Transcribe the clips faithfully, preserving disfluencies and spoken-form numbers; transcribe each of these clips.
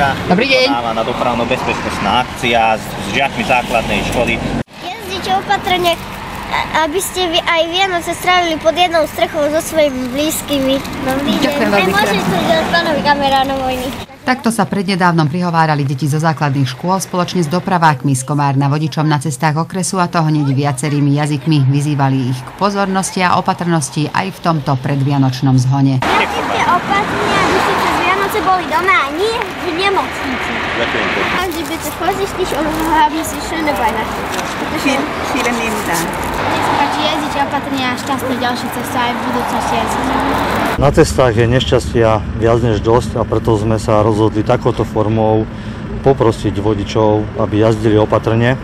Dobrý deň. Na dopravno-bezpečnostná akcia s žiakmi základnej školy. Jazdíte opatrne, aby ste vy aj Vianoce strávili pod jednou strechou so svojimi blízkymi. Dobrý deň. Ďakujem veľmi Aj môžete dať pánovi kameránovi. Takto sa prednedávnom prihovárali deti zo základných škôl spoločne s dopravákmi z Komárna vodičom na cestách okresu, a to hneď viacerými jazykmi. Vyzývali ich k pozornosti a opatrnosti aj v tomto predvianočnom zhone. Jazdíte opatrne, aby ste cez Vianoce boli doma a nie v nemocnici. Ďakujem. Haben Sie bitte vorsichtig und haben Sie schöne Weihnachten. Vielen lieben Dank. Nech sa páči, jazdíte opatrne a šťastnú ďalšiu cestu aj v budúcnosti jazdíte. Na cestách je nešťastia viac než dosť, a preto sme sa rozhodli takouto formou poprosiť vodičov, aby jazdili opatrne.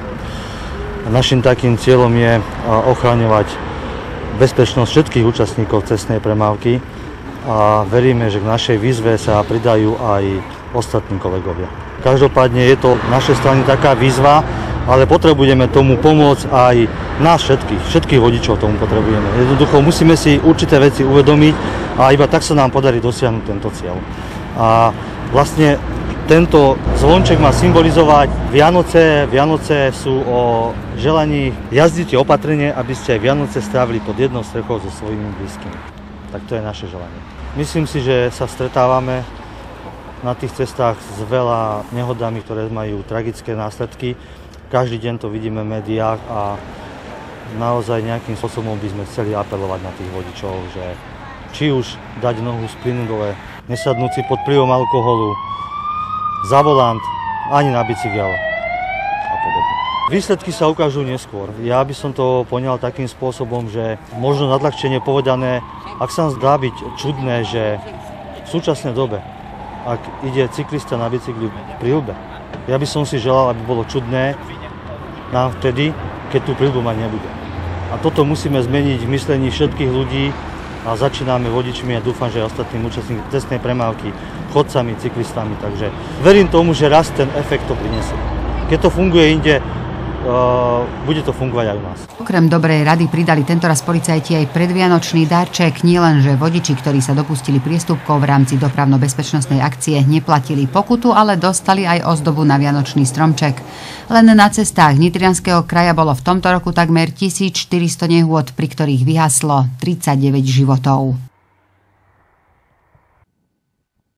Naším takým cieľom je ochraňovať bezpečnosť všetkých účastníkov cestnej premávky a veríme, že k našej výzve sa pridajú aj ostatní kolegovia. Každopádne je to v našej strane taká výzva, ale potrebujeme tomu pomôcť aj nás všetkých, všetkých vodičov tomu potrebujeme. Jednoducho musíme si určité veci uvedomiť a iba tak sa nám podarí dosiahnuť tento cieľ. A vlastne tento zvonček má symbolizovať Vianoce. Vianoce sú o želaní jazdite opatrne, aby ste Vianoce strávili pod jednou strechou so svojimi blízkymi. Tak to je naše želanie. Myslím si, že sa stretávame na tých cestách s veľa nehodami, ktoré majú tragické následky. Každý deň to vidíme v médiách a naozaj nejakým spôsobom by sme chceli apelovať na tých vodičov, že či už dať nohu z plynu dole, nesadnúť si pod vplyvom alkoholu, za volant, ani na bicykel a podobne. Výsledky sa ukážu neskôr. Ja by som to poňal takým spôsobom, že možno nadľahčene povedané, ak sa zdá byť čudné, že v súčasnej dobe, ak ide cyklista na bicykli v príľbe, ja by som si želal, aby bolo čudné nám vtedy, keď tú príľbu mať nebude. A toto musíme zmeniť v myslení všetkých ľudí a začíname vodičmi a dúfam, že aj ostatným účastníkmi cestnej premávky, chodcami, cyklistami. Takže verím tomu, že raz ten efekt to prinesie. Keď to funguje inde, Uh, bude to fungovať aj u nás. Okrem dobrej rady pridali tentoraz policajti aj predvianočný darček. Nielenže vodiči, ktorí sa dopustili priestupkov v rámci dopravno-bezpečnostnej akcie, neplatili pokutu, ale dostali aj ozdobu na vianočný stromček. Len na cestách Nitrianskeho kraja bolo v tomto roku takmer tisícštyristo nehôd, pri ktorých vyhaslo tridsaťdeväť životov.